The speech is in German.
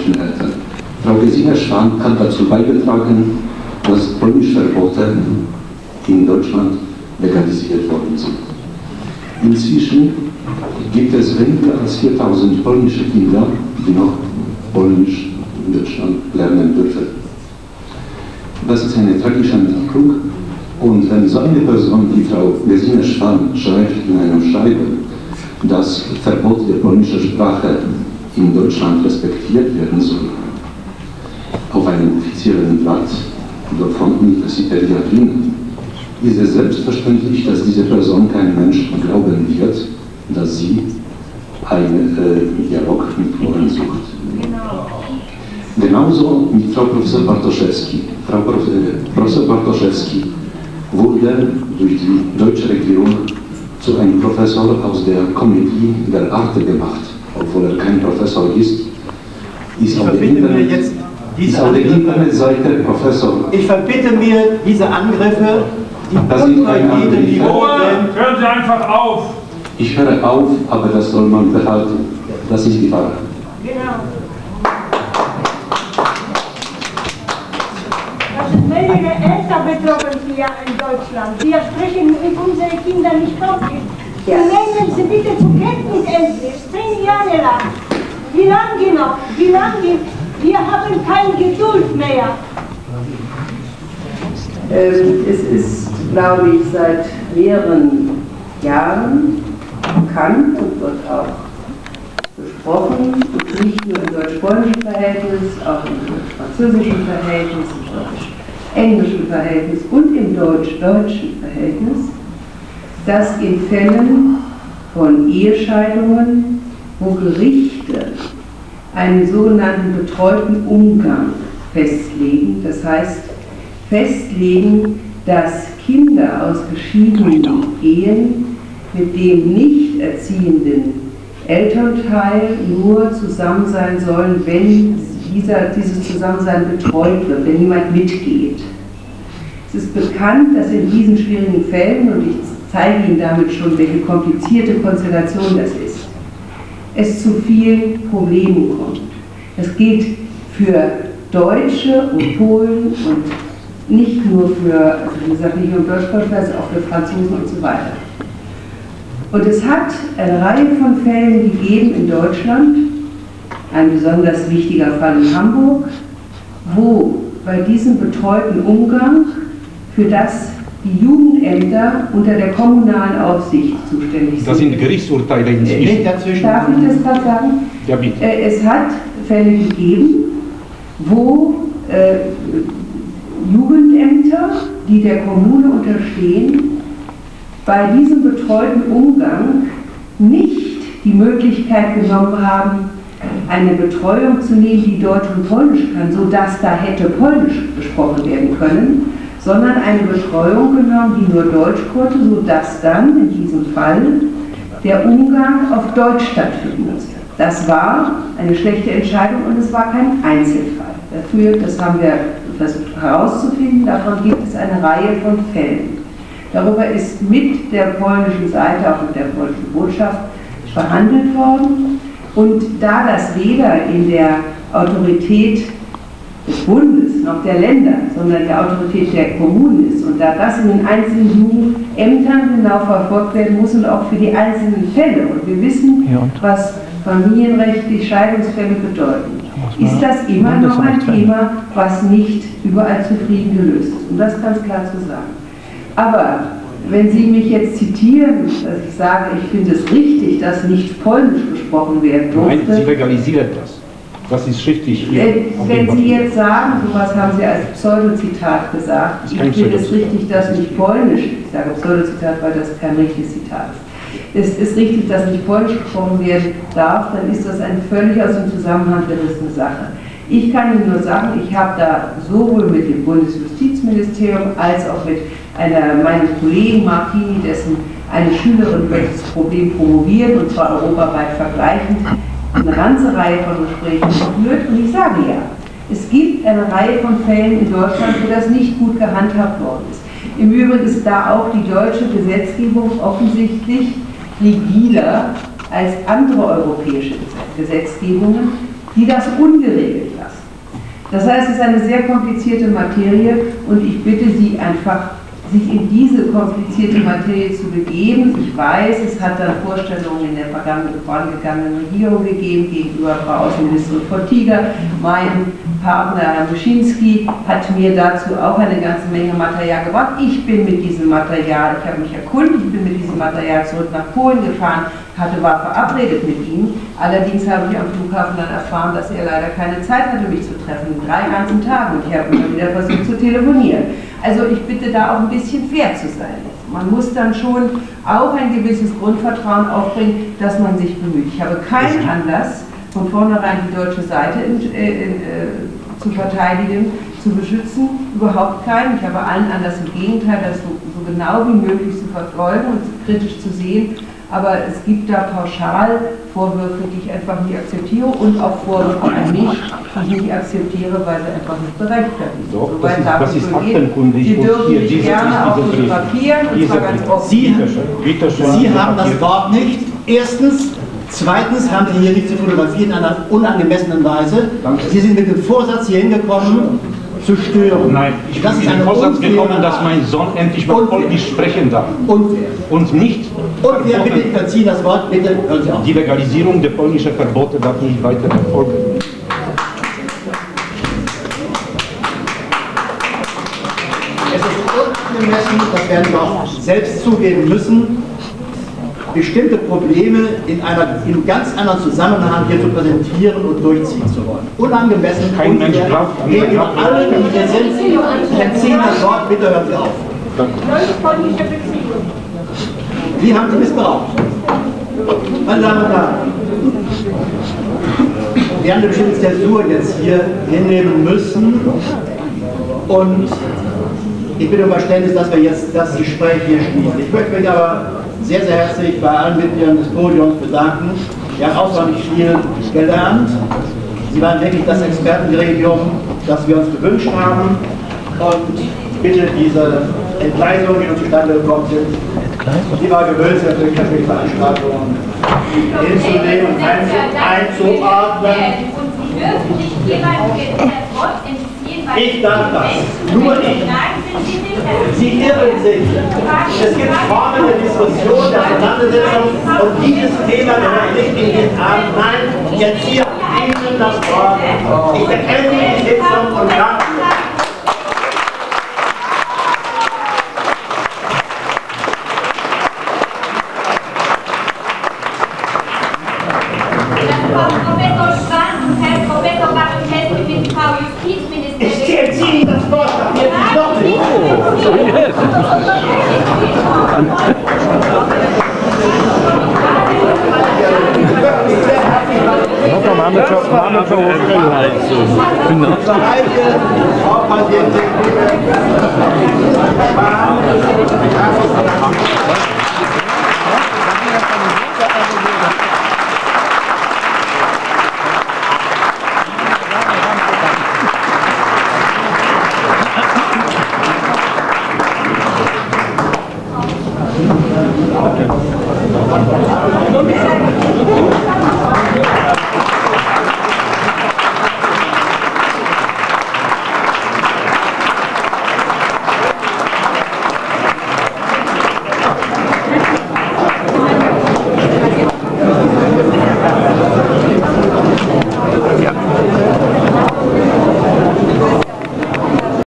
polnischen Eltern. Frau Gesine Schwan hat dazu beigetragen, dass polnische Verbote in Deutschland legalisiert worden sind. Inzwischen gibt es weniger als 4000 polnische Kinder, die noch Polnisch in Deutschland lernen dürfen. Das ist eine tragische Entwicklung, und wenn so eine Person wie Frau Gesine Schwan schreibt in einem Schreiben, das Verbot der polnischen Sprache in Deutschland respektiert werden soll, auf einem offiziellen Blatt von Universität Berlin, ist es selbstverständlich, dass diese Person kein Mensch glauben wird, dass sie einen Dialog mit Polen sucht. Genauso mit Frau Professor Bartoszewski. Frau Professor Bartoszewski wurde durch die deutsche Regierung zu einem Professor aus der Komödie der Arte gemacht, obwohl er kein Professor ist. Ist auf der Internetseite Professor. Ich verbitte mir diese Angriffe, die unter jedem Niveau sind. Hören Sie einfach auf! Ich höre auf, aber das soll man behalten. Das ist die Wahrheit. Genau. Das sind mehrere Eltern betroffen hier in Deutschland. Wir sprechen mit unseren Kindern nicht Deutsch. Ja. Nehmen Sie bitte zur Kenntnis endlich, 10 Jahre lang. Wie lange noch? Wie lange? Wir haben keine Geduld mehr. Es ist, glaube ich, seit mehreren Jahren bekannt und wird auch besprochen, nicht nur im deutsch-polnischen Verhältnis, auch im deutsch-französischen Verhältnis, im deutsch-englischen Verhältnis und im deutsch-deutschen Verhältnis, dass in Fällen von Ehescheidungen, wo Gerichte einen sogenannten betreuten Umgang festlegen, das heißt festlegen, dass Kinder aus geschiedenen Ehen mit dem nicht erziehenden Elternteil nur zusammen sein sollen, wenn dieses Zusammensein betreut wird, wenn jemand mitgeht. Es ist bekannt, dass in diesen schwierigen Fällen, und ich zeige Ihnen damit schon, welche komplizierte Konstellation das ist, es zu vielen Problemen kommt. Das gilt für Deutsche und Polen und nicht nur für, also wie gesagt, nicht nur im Deutschsprachigen, sondern auch für Franzosen und so weiter. Und es hat eine Reihe von Fällen gegeben in Deutschland, ein besonders wichtiger Fall in Hamburg, wo bei diesem betreuten Umgang, für das die Jugendämter unter der kommunalen Aufsicht zuständig sind. Das sind Gerichtsurteile inzwischen. Darf ich das gerade sagen? Ja, bitte. Es hat Fälle gegeben, wo Jugendämter, die der Kommune unterstehen, bei diesem betreuten Umgang nicht die Möglichkeit genommen haben, eine Betreuung zu nehmen, die Deutsch und Polnisch kann, sodass da hätte Polnisch gesprochen werden können, sondern eine Betreuung genommen, die nur Deutsch konnte, sodass dann in diesem Fall der Umgang auf Deutsch stattfinden musste. Das war eine schlechte Entscheidung und es war kein Einzelfall. Dafür, das haben wir versucht herauszufinden, davon gibt es eine Reihe von Fällen. Darüber ist mit der polnischen Seite, auch mit der polnischen Botschaft, verhandelt worden. Und da das weder in der Autorität des Bundes noch der Länder, sondern der Autorität der Kommunen ist und da das in den einzelnen Jugendämtern genau verfolgt werden muss und auch für die einzelnen Fälle, und wir wissen, was familienrechtlich Scheidungsfälle bedeuten, ist das immer noch ein Thema, was nicht überall zufrieden gelöst ist, um das ganz klar zu sagen. Aber wenn Sie mich jetzt zitieren, dass ich sage, ich finde es richtig, dass nicht Polnisch gesprochen werden durfte. Nein, Sie legalisieren das. Das ist schriftlich hier. Wenn Sie jetzt sagen, sowas haben Sie als Pseudozitat gesagt, ich finde es richtig, dass nicht Polnisch, ich sage Pseudozitat, weil das kein richtiges Zitat ist. Es ist richtig, dass nicht Polnisch gesprochen werden darf, dann ist das eine völlig aus dem Zusammenhang gerissene Sache. Ich kann Ihnen nur sagen, ich habe da sowohl mit dem Bundesjustizministerium als auch mit meinem Kollegen Martini, dessen eine Schülerin über dieses Problem promoviert, und zwar europaweit vergleichend, eine ganze Reihe von Gesprächen geführt. Und ich sage ja, es gibt eine Reihe von Fällen in Deutschland, wo das nicht gut gehandhabt worden ist. Im Übrigen ist da auch die deutsche Gesetzgebung offensichtlich rigider als andere europäische Gesetzgebungen, die das ungeregelt lassen. Das heißt, es ist eine sehr komplizierte Materie und ich bitte Sie einfach, sich in diese komplizierte Materie zu begeben. Ich weiß, es hat dann Vorstellungen in der vorangegangenen Regierung gegeben gegenüber Frau Außenministerin Fortiga. Mein Partner Herr Muschinski hat mir dazu auch eine ganze Menge Material gebracht. Ich bin mit diesem Material, ich habe mich erkundigt, ich bin mit diesem Material zurück nach Polen gefahren, war verabredet mit ihm. Allerdings habe ich am Flughafen dann erfahren, dass er leider keine Zeit hatte, mich zu treffen, in 3 ganzen Tagen. Und ich habe immer wieder versucht zu telefonieren. Also ich bitte da auch ein bisschen fair zu sein. Man muss dann schon auch ein gewisses Grundvertrauen aufbringen, dass man sich bemüht. Ich habe keinen Anlass, von vornherein die deutsche Seite zu verteidigen, zu beschützen, überhaupt keinen. Ich habe allen Anlass, im Gegenteil, das so genau wie möglich zu verfolgen und kritisch zu sehen. Aber es gibt da pauschal Vorwürfe, die ich einfach nicht akzeptiere und auch Vorwürfe an mich, die ich nicht akzeptiere, weil sie einfach nicht berechtfertigt sind. Doch, das ist aktenkundig. Sie dürfen mich gerne auch fotografieren, und zwar ganz offen. Sie haben das Wort nicht. Erstens. Zweitens haben Sie hier nicht zu fotografieren in einer unangemessenen Weise. Sie sind mit dem Vorsatz hier hingekommen, zu stören. Nein, ich bin mit dem Vorsatz gekommen, dass mein Sohn endlich mal Polnisch sprechen darf. Unfair. Und nicht. Und wer bitte, ich verziehe das Wort, bitte hören Sie auf. Die Legalisierung der polnischen Verbote darf nicht weiter erfolgen. Es ist unangemessen, das werden wir auch selbst zugeben müssen, bestimmte Probleme in einem ganz anderen Zusammenhang hier zu präsentieren und durchziehen zu wollen. Unangemessen, Kein Mensch glaubt an gegenüber allen, die hier sind. Ich entziehe das Wort, bitte hören Sie auf. Deutsch-polnische Beziehung. Die haben Sie missbraucht. Meine Damen und Herren, wir haben eine bestimmte Zäsur jetzt hier hinnehmen müssen und ich bitte um Verständnis, dass wir jetzt das Gespräch hier schließen. Ich möchte mich aber sehr, sehr herzlich bei allen Mitgliedern des Podiums bedanken. Wir haben außerordentlich viel gelernt. Sie waren wirklich das Expertengremium, das wir uns gewünscht haben. Und bitte diese Entgleisungen, die uns zustande gekommen sind, die war gewünscht, natürlich die Veranstaltungen hinzunehmen und einzuordnen. Und Sie dürfen nicht jemandem das Wort entziehen, weil Ich darf das. Nur ich. Nein, sind Sie nicht. Sie irren sich. Es gibt Formen der Diskussion, der Auseinandersetzung und dieses Thema gehört nicht in den Abend. Nein, ich erziehe Ihnen das Wort. Ich beende die Sitzung und danke. Professor Schwan und Herr Professor Bartels mit Frau Justizministerin. Ich erziehe Ihnen das Wort. Jetzt noch nicht. Mamy czołówkę. Frau Patientin.